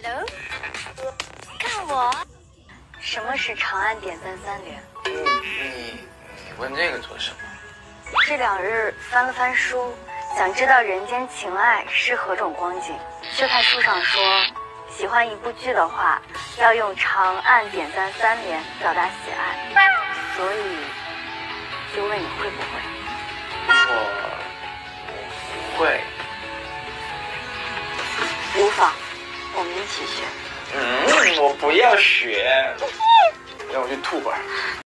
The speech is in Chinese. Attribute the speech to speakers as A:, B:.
A: 看我。什么是长按点赞3连？
B: 你问这个做什么？
A: 这2日翻了翻书，想知道人间情爱是何种光景。却看书上说，喜欢一部剧的话，要用长按点赞3连表达喜爱。所以，就问你会不会？
B: 我不会。
A: 无妨，我们一起学。
B: 我不要学，让我去吐会儿。